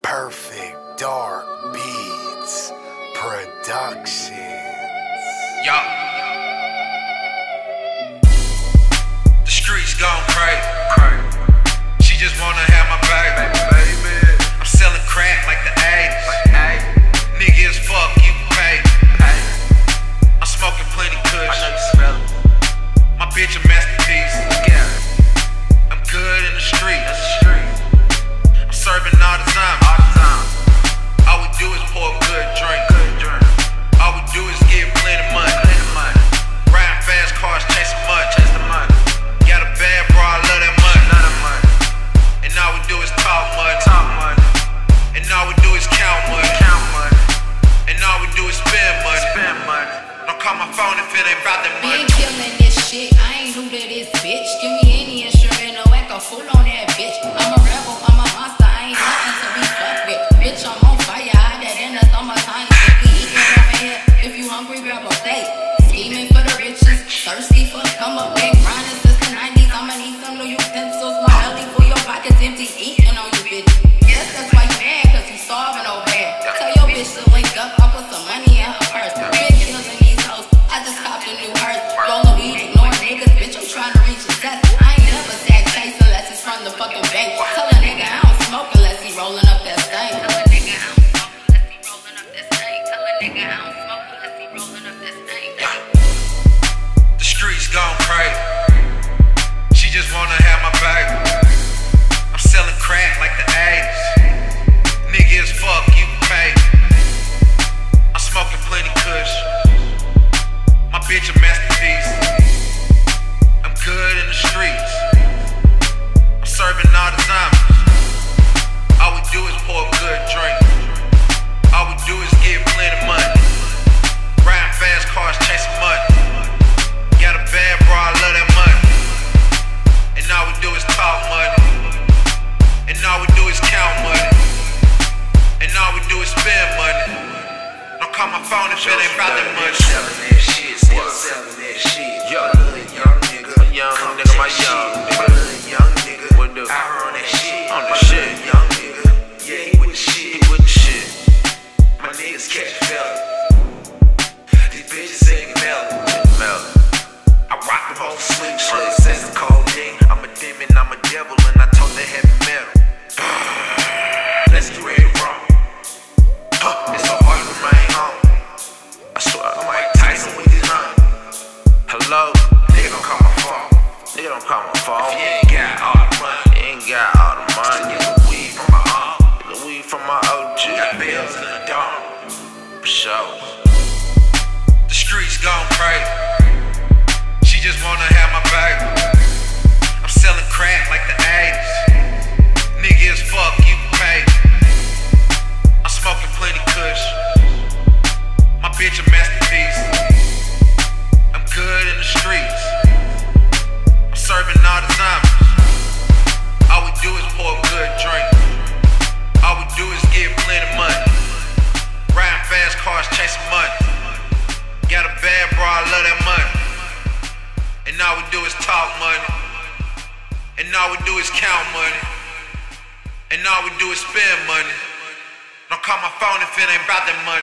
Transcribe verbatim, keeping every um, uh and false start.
PerfectDark Beats Productions. Yo, the streets gone crazy. She just wanna have my baby. I'm selling crack like the eighties. Nigga as fuck, you can pay. I'm smoking plenty kush. My bitch a masterpiece. I'm good in the streets. I'm serving all the time. All we do is pour a good drink. All we do is get plenty money. Riding fast cars, chasing money. Got a bad bro, I love that money. And all we do is talk money. And all we do is count money. And all we do is spend money. Don't call my phone if it ain't about that money. Been killing this shit, I ain't new to this bitch. Give me any instrument, no echo, full on that bitch. I'm a rebel, I'm a monster, I ain't nothing to be fucked with. Bitch, I'm on fire, hide that in the summertime. If we eatin' over here, if you hungry, grab a plate. Scheming for the riches, thirsty for come up back. Grinding since the nineties, I'ma need some new utensils. My belly for your pockets empty, eating on you bitch. Yes, that's why you mad, cause you starving over here. Tell your bitch to wake up, I'll put some money in her purse. Big kills in these hoes, I just copped a new hearse. Rollin' weed, ignoring niggas, bitch, I'm trying to reach success. I ain't never sack chase unless it's from the fucking bank. Tell a nigga I don't smoke unless he rollin' up that stank. Tell a nigga I don't smoke unless he rollin' up that stank. Tell a nigga I don't smoke unless he rollin' up that stank. The streets gone crazy. She just wanna have my baby. I'm selling crack like the eighties. Nigga as fuck, you can pay. I'm smoking plenty kush. My bitch a masterpiece. I'm good in the streets. I'm serving all the time. All we do is pour a good drink. All we do is get plenty money. Riding fast cars, chasing money. Got a bad bro, I love that money. And all we do is talk money. And all we do is count money. And all we do is spend money. Don't call my phone if it ain't about that money. Selling that shit, still selling that shit. Yo, young nigga, a young nigga, my young nigga, young nigga. What do? I heard on that shit, on the shit. Young nigga, yeah, he with the shit, he with the shit. My niggas catch a fella. These bitches sing melon, melon. I rock them whole sleep, shit. Says the cold thing. I'm a demon, I'm a devil, and I told that heavy metal. Let's get ready to roll. Huh, it's so hard to remain home. I swear I'm like Tyson with this hunt. Hello, nigga don't call my phone. Nigga don't call my phone. If you ain't got all the money, you ain't got all the money. Get the weed from my aunt, get the weed from my O G. Got bills in the dome, for sure. The streets gone crazy. She just wanna have my baby. I'm selling crack like the eighties. Nigga as fuck, you can pay. I'm smoking plenty kush. My bitch a masterpiece. I'm good in the streets. I'm serving all the time. All we do is pour a good drink. All we do is get plenty money. Riding fast cars, chasing money. Got a bad bro, I love that money. And all we do is talk money. And all we do is count money. And all we do is spend money. Don't call my phone if it ain't about that money.